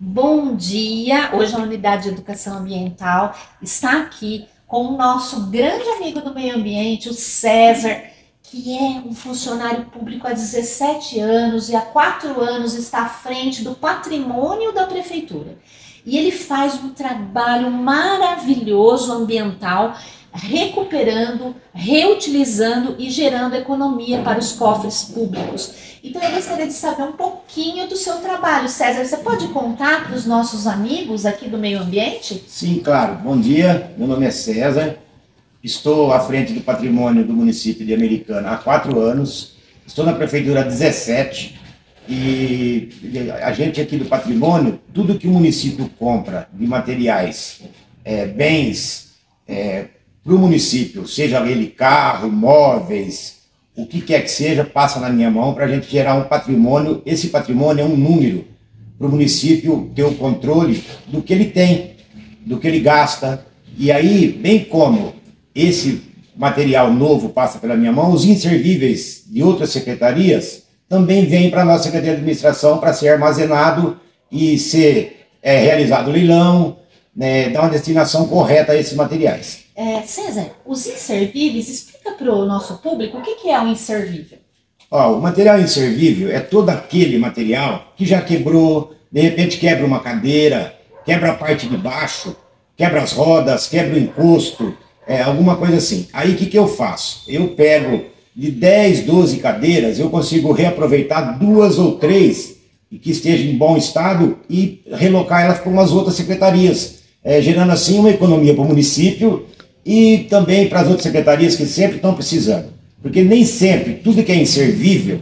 Bom dia! Hoje a Unidade de Educação Ambiental está aqui com o nosso grande amigo do meio ambiente, o César, que é um funcionário público há 17 anos e há 4 anos está à frente do patrimônio da prefeitura. E ele faz um trabalho maravilhoso ambiental, recuperando, reutilizando e gerando economia para os cofres públicos. Então eu gostaria de saber um pouquinho do seu trabalho. César, você pode contar para os nossos amigos aqui do meio ambiente? Sim, claro. Bom dia, meu nome é César, estou à frente do patrimônio do município de Americana há 4 anos, estou na prefeitura há 17 e a gente aqui do patrimônio, tudo que o município compra de materiais, bens para o município, seja ele carro, móveis, o que quer que seja, passa na minha mão para a gente gerar um patrimônio. Esse patrimônio é um número para o município ter o controle do que ele tem, do que ele gasta. E aí, bem como esse material novo passa pela minha mão, os inservíveis de outras secretarias também vêm para a nossa Secretaria de Administração para ser armazenado e ser realizado o leilão, né, dar uma destinação correta a esses materiais. César, os inservíveis, explica para o nosso público o que é um inservível. Ó, o material inservível é todo aquele material que já quebrou, de repente quebra uma cadeira, quebra a parte de baixo, quebra as rodas, quebra o encosto, alguma coisa assim. Aí o que eu faço? Eu pego de 10, 12 cadeiras, eu consigo reaproveitar 2 ou 3 que estejam em bom estado e relocar elas para umas outras secretarias, gerando assim uma economia para o município e também para as outras secretarias que sempre estão precisando. Porque nem sempre tudo que é inservível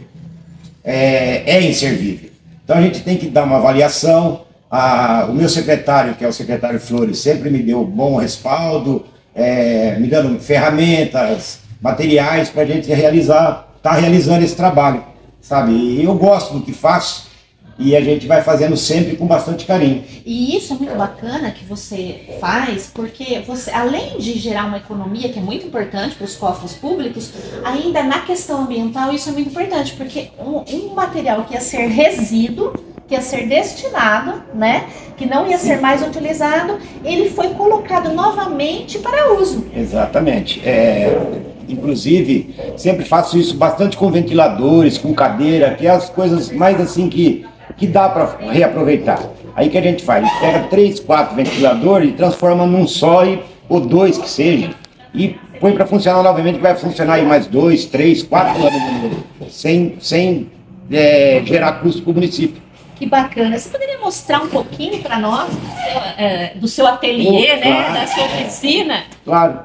é inservível. Então a gente tem que dar uma avaliação. O meu secretário, que é o secretário Flores, sempre me deu bom respaldo, me dando ferramentas, materiais para a gente tá realizando esse trabalho, sabe? E eu gosto do que faço e a gente vai fazendo sempre com bastante carinho. E isso é muito bacana que você faz, porque você, além de gerar uma economia, que é muito importante para os cofres públicos, ainda na questão ambiental isso é muito importante, porque um material que ia ser resíduo, que ia ser destinado, né, que não ia ser mais utilizado, ele foi colocado novamente para uso. Exatamente. Inclusive, sempre faço isso bastante com ventiladores, com cadeira, que é as coisas mais assim que dá para reaproveitar. Aí que a gente faz? A gente pega 3, 4 ventiladores e transforma num só, ou 2 que seja, e põe para funcionar novamente, que vai funcionar aí mais 2, 3, 4 anos, sem gerar custo para o município. Que bacana. Você poderia mostrar um pouquinho para nós do seu ateliê, né, claro, da sua oficina? Claro.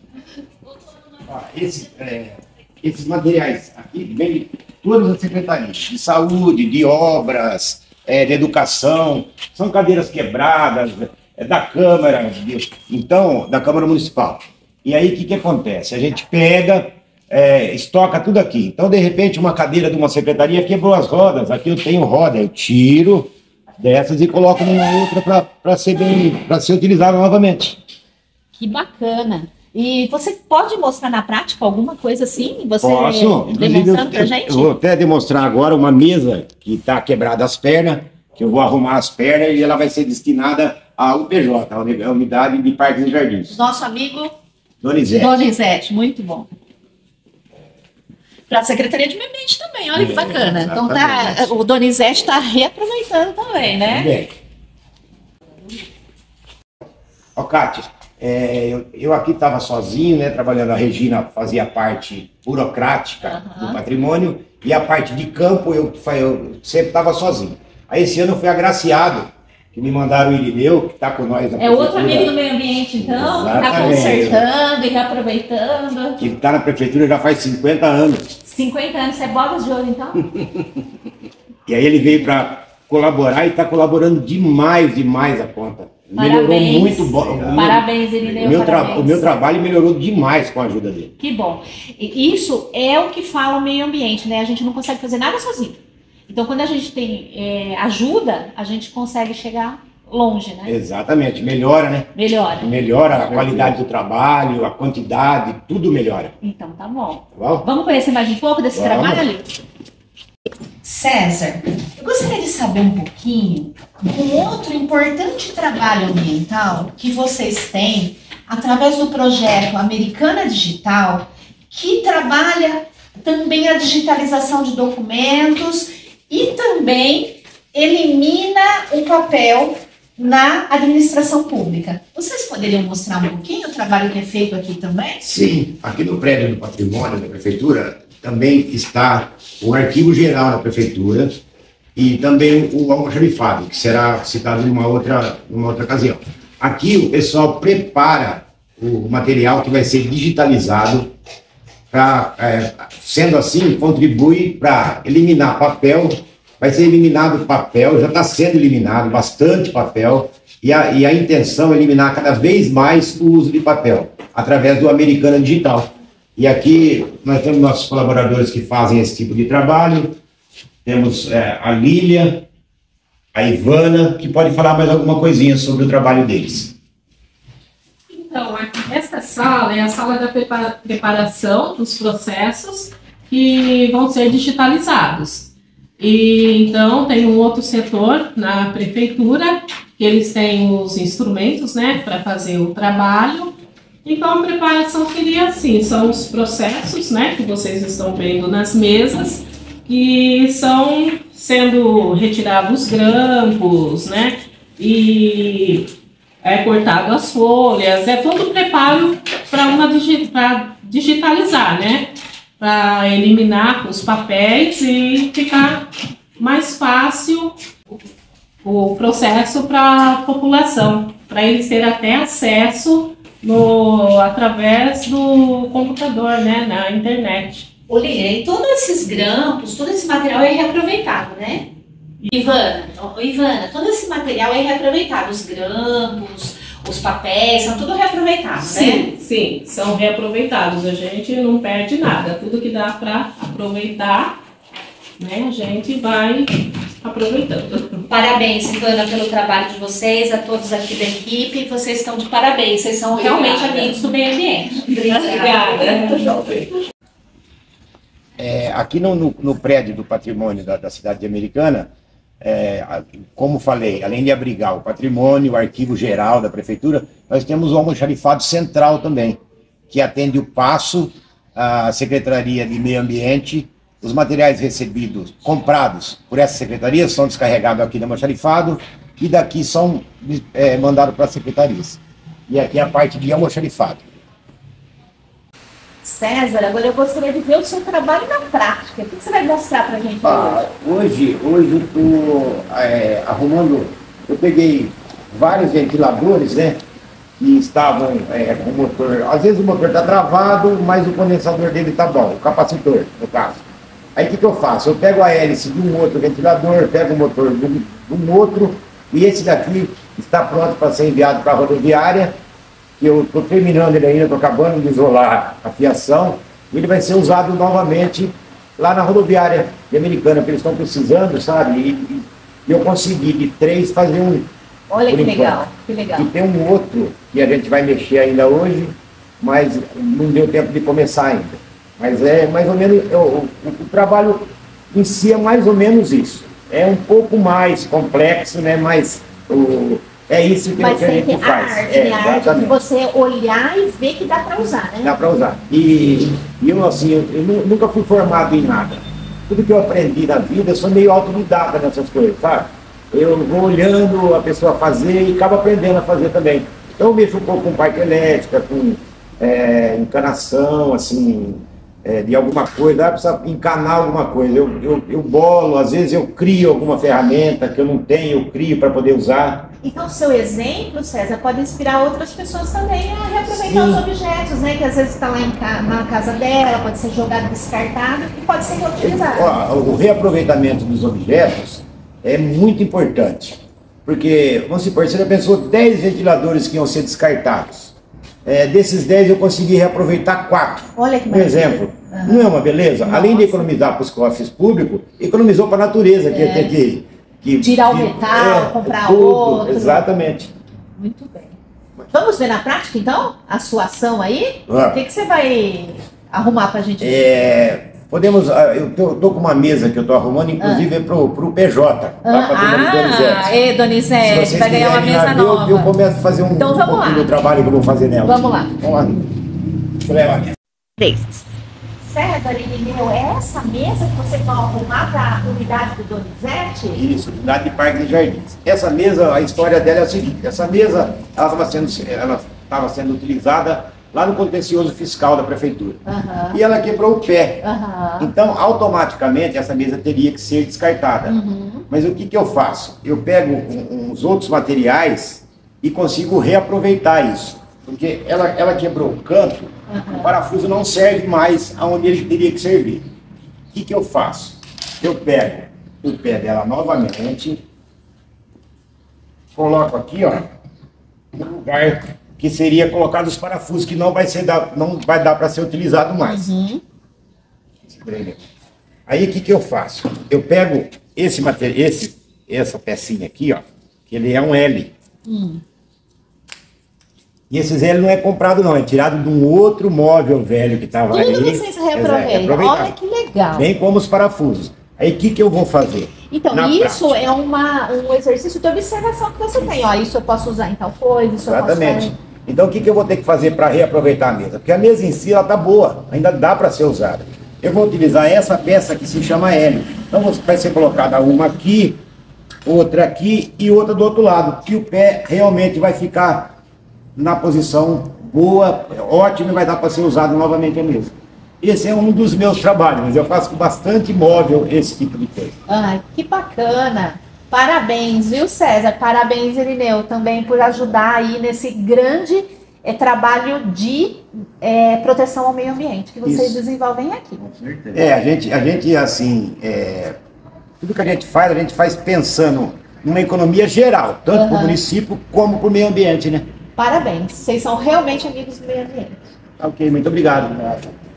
Esses materiais aqui vêm de todas as secretarias, de saúde, de obras, de educação, são cadeiras quebradas, da Câmara, da Câmara Municipal. E aí o que acontece? A gente pega, estoca tudo aqui. Então, de repente, uma cadeira de uma secretaria quebrou as rodas, aqui eu tenho roda, eu tiro dessas e coloco numa outra para ser utilizada novamente. Que bacana. E você pode mostrar na prática alguma coisa assim? Você Posso. demonstrando pra gente? Eu vou até demonstrar agora uma mesa que está quebrada as pernas, que eu vou arrumar as pernas e ela vai ser destinada à UPJ, a Unidade de Parques e Jardins. Nosso amigo Donizete. Donizete, muito bom. Para a Secretaria de Meio Ambiente também, olha que bacana. Então o Donizete está reaproveitando também, né? Bem. Ó, Kátia, eu aqui estava sozinho, né, trabalhando. A Regina fazia a parte burocrática do patrimônio e a parte de campo eu sempre estava sozinho. Aí esse ano eu fui agraciado, que me mandaram o Irineu, que está com nós na outro amigo do meio ambiente, então, que está consertando e reaproveitando. Que está na prefeitura já faz 50 anos. 50 anos, você é bogas de ouro, então? E aí ele veio para colaborar e está colaborando demais a conta. Parabéns. Melhorou muito. Parabéns, Irineu. O meu trabalho melhorou demais com a ajuda dele. Que bom. E isso é o que fala o meio ambiente, né? A gente não consegue fazer nada sozinho. Então, quando a gente tem ajuda, a gente consegue chegar longe, né? Exatamente. Melhora, né? Melhora. Melhora a qualidade do trabalho, a quantidade, tudo melhora. Então, tá bom. Tá bom? Vamos conhecer mais um pouco desse trabalho? César, eu gostaria de saber um pouquinho um outro importante trabalho ambiental que vocês têm através do projeto Americana Digital, que trabalha também a digitalização de documentos e também elimina o papel na administração pública. Vocês poderiam mostrar um pouquinho o trabalho que é feito aqui também? Sim, aqui no prédio do patrimônio da prefeitura também está o arquivo geral da prefeitura e também o almoxarifado, que será citado numa outra ocasião. Aqui o pessoal prepara o material que vai ser digitalizado, sendo assim, contribui para eliminar papel. Vai ser eliminado papel, já está sendo eliminado bastante papel, e a intenção é eliminar cada vez mais o uso de papel, através do Americana Digital. E aqui nós temos nossos colaboradores que fazem esse tipo de trabalho, temos a Lília, a Ivana, que pode falar mais alguma coisinha sobre o trabalho deles. Então, esta sala é a sala da preparação dos processos que vão ser digitalizados. E então tem um outro setor na prefeitura, que eles têm os instrumentos, né, para fazer o trabalho. Então a preparação seria assim, são os processos, né, que vocês estão vendo nas mesas, que são sendo retirados grampos, né, e cortado as folhas, é todo preparo para digitalizar, né, para eliminar os papéis e ficar mais fácil o processo para a população, para eles terem até acesso através do computador, né, na internet. Olha, e todos esses grampos, todo esse material é reaproveitado, né? Ivana, todo esse material é reaproveitado, os grampos, os papéis, são tudo reaproveitados, né? Sim, são reaproveitados, a gente não perde nada, tudo que dá para aproveitar, né, a gente vai aproveitando. Parabéns, Ivana, pelo trabalho de vocês, a todos aqui da equipe, vocês estão de parabéns, vocês são realmente amigos do meio ambiente. Obrigada. Aqui no prédio do patrimônio da cidade de Americana, como falei, além de abrigar o patrimônio, o arquivo geral da prefeitura, nós temos o almoxarifado central também, que atende o Paço, a Secretaria de Meio Ambiente. Os materiais recebidos, comprados por essa secretaria, são descarregados aqui no almoxarifado e daqui são mandados para as secretarias. E aqui é a parte de almoxarifado. César, agora eu gostaria de ver o seu trabalho na prática. O que você vai mostrar para a gente hoje? Hoje eu estou arrumando, eu peguei vários ventiladores, né, que estavam com o motor, às vezes o motor está travado, mas o condensador dele está bom, o capacitor, no caso. Aí o que eu faço? Eu pego a hélice de um outro ventilador, pego o motor de um outro, e esse daqui está pronto para ser enviado para a rodoviária. Eu estou terminando ele ainda, estou acabando de isolar a fiação, e ele vai ser usado novamente lá na rodoviária de Americana, que eles estão precisando, sabe? E eu consegui de 3 fazer um. Olha que legal, que legal. E tem um outro que a gente vai mexer ainda hoje, mas não deu tempo de começar ainda. Mas é mais ou menos, o trabalho em si é mais ou menos isso. É um pouco mais complexo, né? Mas é isso que a gente faz. A arte de você olhar e ver que dá para usar, né? Dá para usar. E eu, assim, eu nunca fui formado em nada. Tudo que eu aprendi na vida, eu sou meio autodidata nessas coisas, sabe? Eu vou olhando a pessoa fazer e acabo aprendendo a fazer também. Então eu mexo um pouco com parte elétrica, com encanação, assim, de alguma coisa, precisa encanar alguma coisa. Eu bolo, às vezes eu crio alguma ferramenta que eu não tenho, eu crio para poder usar. Então, o seu exemplo, César, pode inspirar outras pessoas também a reaproveitar os objetos, né? Que às vezes está lá na casa dela, pode ser jogado, descartado e pode ser reutilizado. O reaproveitamento dos objetos é muito importante, porque, vamos supor, você já pensou 10 ventiladores que iam ser descartados. Desses 10 eu consegui reaproveitar 4. Olha que por exemplo. Uhum. Não é uma beleza? Nossa. Além de economizar para os cofres públicos, economizou para a natureza, que tem que tirar o metal, comprar tudo, outro. Exatamente. Muito bem. Vamos ver na prática, então, a sua ação aí? O que você vai arrumar para a gente ver? Podemos, eu tô com uma mesa que eu tô arrumando, inclusive pro PJ, lá pra Donizete. Donizete, vai ganhar uma mesa nova. Eu começo a fazer então, vamos lá. do trabalho que eu vou fazer nela. Vamos lá. Vamos lá. Deixa eu levar aqui. 3. César e Irineu, é essa mesa que vocês vão arrumar para a unidade do Donizete? Isso, unidade de Parques e Jardins. Essa mesa, a história dela é a seguinte, essa mesa, ela estava sendo utilizada lá no contencioso fiscal da prefeitura. E ela quebrou o pé. Então, automaticamente, essa mesa teria que ser descartada. Mas o que eu faço? Eu pego uns outros materiais e consigo reaproveitar isso. Porque ela quebrou o canto, o parafuso não serve mais aonde ele teria que servir. O que eu faço? Eu pego o pé dela novamente, coloco aqui, ó, no lugar que seria colocado os parafusos, que não vai dar para ser utilizado mais. Aí o que eu faço? Eu pego essa pecinha aqui, ó, que ele é um L. E esses L não é comprado não, é tirado de um outro móvel velho que estava ali. Tudo vocês reaproveitam. Olha que legal. Bem como os parafusos. Aí o que eu vou fazer? Então, isso prática é um exercício de observação que você tem. Ó, isso eu posso usar em tal coisa, isso exatamente. Eu posso fazer. Então o que eu vou ter que fazer para reaproveitar a mesa? Porque a mesa em si ela tá boa, ainda dá para ser usada. Eu vou utilizar essa peça que se chama L. Então vai ser colocada uma aqui, outra aqui e outra do outro lado. Que o pé realmente vai ficar na posição boa, ótima, e vai dar para ser usado novamente a mesa. Esse é um dos meus trabalhos, mas eu faço com bastante móvel esse tipo de coisa. Ai, que bacana! Parabéns, viu, César? Parabéns, Irineu, também por ajudar aí nesse grande trabalho de proteção ao meio ambiente que vocês desenvolvem aqui. Com certeza. A gente assim, tudo que a gente faz pensando numa economia geral, tanto para o município como para o meio ambiente, né? Parabéns, vocês são realmente amigos do meio ambiente. Ok, muito obrigado.